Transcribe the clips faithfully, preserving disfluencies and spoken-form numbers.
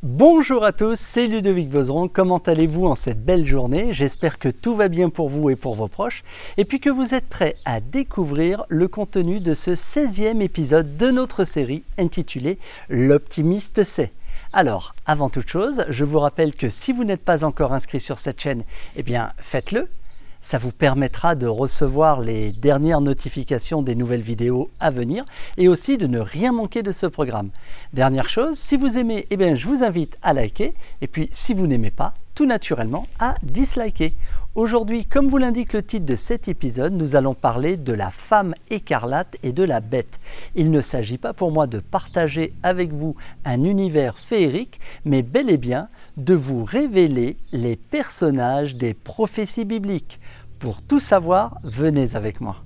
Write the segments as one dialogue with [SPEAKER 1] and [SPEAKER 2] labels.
[SPEAKER 1] Bonjour à tous, c'est Ludovic Bozeron, comment allez-vous en cette belle journée? J'espère que tout va bien pour vous et pour vos proches, et puis que vous êtes prêts à découvrir le contenu de ce seizième épisode de notre série intitulée « L'optimiste sait ». Alors, avant toute chose, je vous rappelle que si vous n'êtes pas encore inscrit sur cette chaîne, eh bien faites-le. Ça vous permettra de recevoir les dernières notifications des nouvelles vidéos à venir et aussi de ne rien manquer de ce programme. Dernière chose, si vous aimez, eh bien, je vous invite à liker et puis si vous n'aimez pas, tout naturellement à disliker. Aujourd'hui, comme vous l'indique le titre de cet épisode, nous allons parler de la femme écarlate et de la bête. Il ne s'agit pas pour moi de partager avec vous un univers féerique, mais bel et bien de vous révéler les personnages des prophéties bibliques. Pour tout savoir, venez avec moi.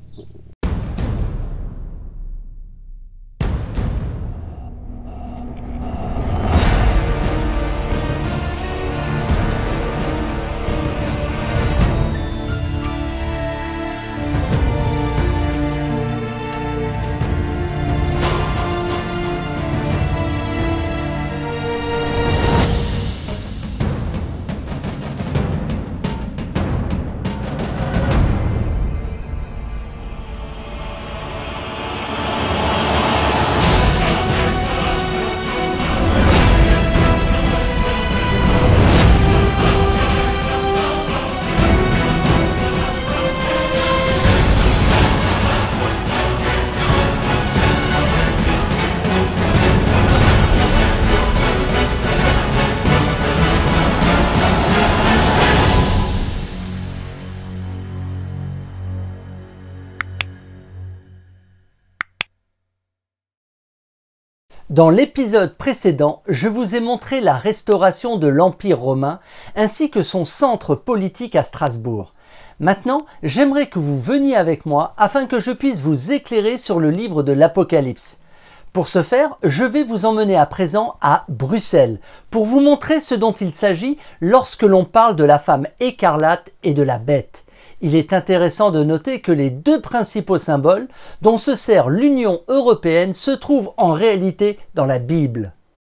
[SPEAKER 1] Dans l'épisode précédent, je vous ai montré la restauration de l'Empire romain ainsi que son centre politique à Strasbourg. Maintenant, j'aimerais que vous veniez avec moi afin que je puisse vous éclairer sur le livre de l'Apocalypse. Pour ce faire, je vais vous emmener à présent à Bruxelles pour vous montrer ce dont il s'agit lorsque l'on parle de la femme écarlate et de la bête. Il est intéressant de noter que les deux principaux symboles dont se sert l'Union européenne se trouvent en réalité dans la Bible.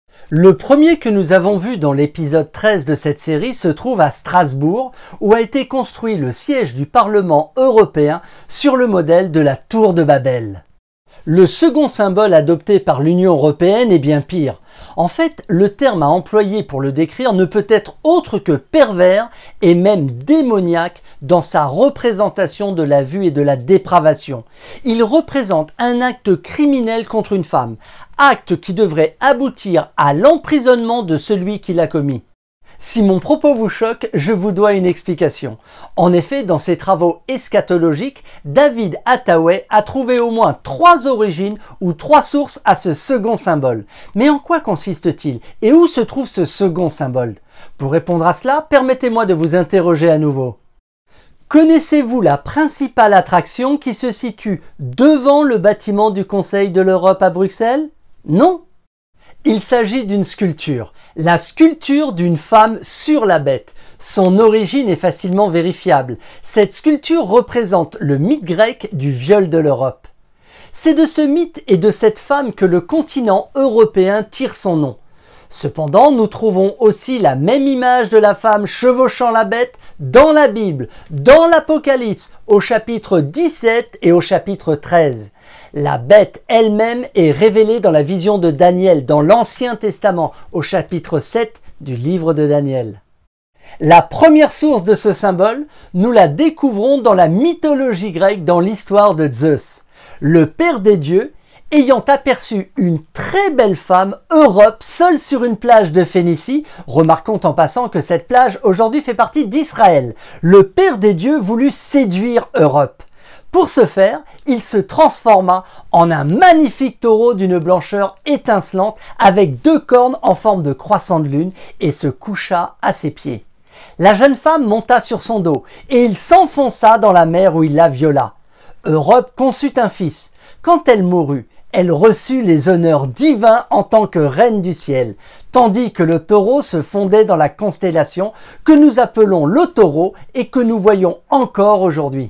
[SPEAKER 1] Le premier que nous avons vu dans l'épisode treize de cette série se trouve à Strasbourg, où a été construit le siège du Parlement européen sur le modèle de la Tour de Babel. Le second symbole adopté par l'Union européenne est bien pire. En fait, le terme à employer pour le décrire ne peut être autre que pervers et même démoniaque dans sa représentation de la vue et de la dépravation. Il représente un acte criminel contre une femme, acte qui devrait aboutir à l'emprisonnement de celui qui l'a commis. Si mon propos vous choque, je vous dois une explication. En effet, dans ses travaux eschatologiques, David Hathaway a trouvé au moins trois origines ou trois sources à ce second symbole. Mais en quoi consiste-t-il et où se trouve ce second symbole? Pour répondre à cela, permettez-moi de vous interroger à nouveau. Connaissez-vous la principale attraction qui se situe devant le bâtiment du Conseil de l'Europe à Bruxelles? Non. Il s'agit d'une sculpture, la sculpture d'une femme sur la bête. Son origine est facilement vérifiable. Cette sculpture représente le mythe grec du viol de l'Europe. C'est de ce mythe et de cette femme que le continent européen tire son nom. Cependant, nous trouvons aussi la même image de la femme chevauchant la bête dans la Bible, dans l'Apocalypse, au chapitre dix-sept et au chapitre treize. La bête elle-même est révélée dans la vision de Daniel dans l'Ancien Testament, au chapitre sept du livre de Daniel. La première source de ce symbole, nous la découvrons dans la mythologie grecque dans l'histoire de Zeus. Le père des dieux, ayant aperçu une très belle femme, Europe, seule sur une plage de Phénicie, remarquons en passant que cette plage aujourd'hui fait partie d'Israël, le père des dieux voulut séduire Europe. Pour ce faire, il se transforma en un magnifique taureau d'une blancheur étincelante avec deux cornes en forme de croissant de lune et se coucha à ses pieds. La jeune femme monta sur son dos et il s'enfonça dans la mer où il la viola. Europe conçut un fils. Quand elle mourut, elle reçut les honneurs divins en tant que reine du ciel, tandis que le taureau se fondait dans la constellation que nous appelons le taureau et que nous voyons encore aujourd'hui.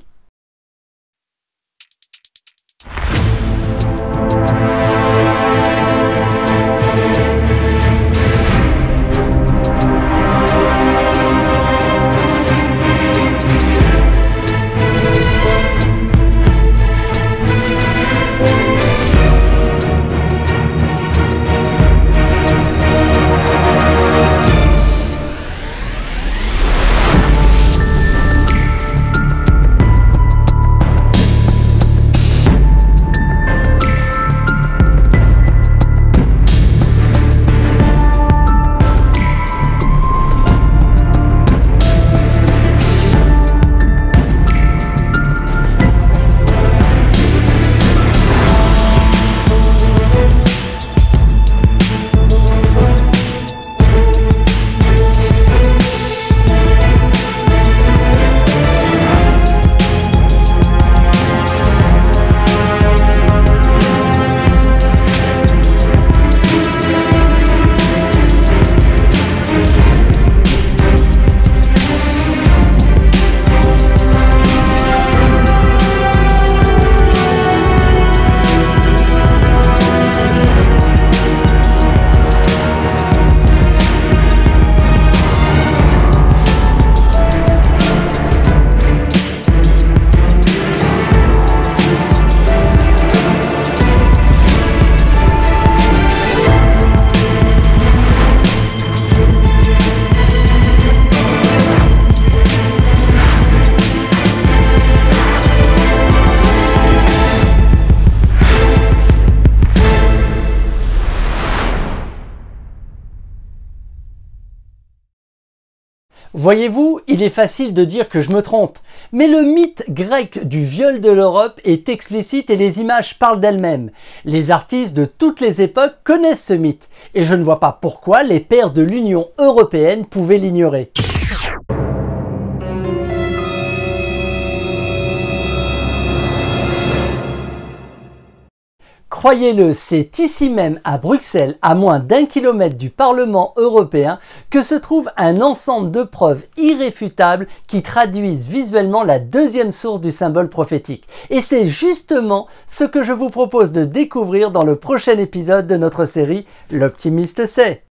[SPEAKER 1] Voyez-vous, il est facile de dire que je me trompe, mais le mythe grec du viol de l'Europe est explicite et les images parlent d'elles-mêmes. Les artistes de toutes les époques connaissent ce mythe, et je ne vois pas pourquoi les pères de l'Union européenne pouvaient l'ignorer. Croyez-le, c'est ici même à Bruxelles, à moins d'un kilomètre du Parlement européen, que se trouve un ensemble de preuves irréfutables qui traduisent visuellement la deuxième source du symbole prophétique. Et c'est justement ce que je vous propose de découvrir dans le prochain épisode de notre série L'Optimiste sait.